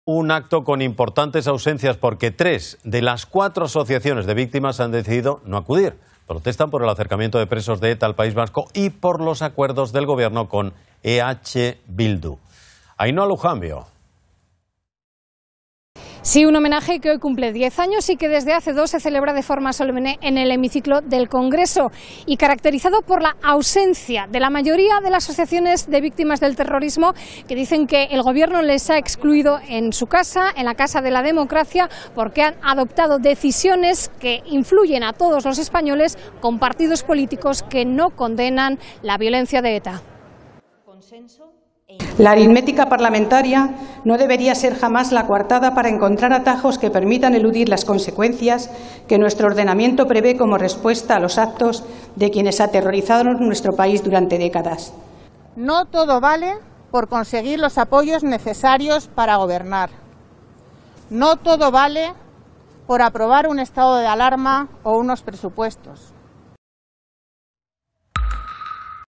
Un acto con importantes ausencias porque 3 de las 4 asociaciones de víctimas han decidido no acudir. Protestan por el acercamiento de presos de ETA al País Vasco y por los acuerdos del gobierno con EH Bildu. Ainhoa Lujambio. Sí, un homenaje que hoy cumple 10 años y que desde hace 2 se celebra de forma solemne en el hemiciclo del Congreso y caracterizado por la ausencia de la mayoría de las asociaciones de víctimas del terrorismo que dicen que el gobierno les ha excluido en su casa, en la Casa de la Democracia, porque han adoptado decisiones que influyen a todos los españoles con partidos políticos que no condenan la violencia de ETA. La aritmética parlamentaria no debería ser jamás la coartada para encontrar atajos que permitan eludir las consecuencias que nuestro ordenamiento prevé como respuesta a los actos de quienes aterrorizaron nuestro país durante décadas. No todo vale por conseguir los apoyos necesarios para gobernar. No todo vale por aprobar un estado de alarma o unos presupuestos.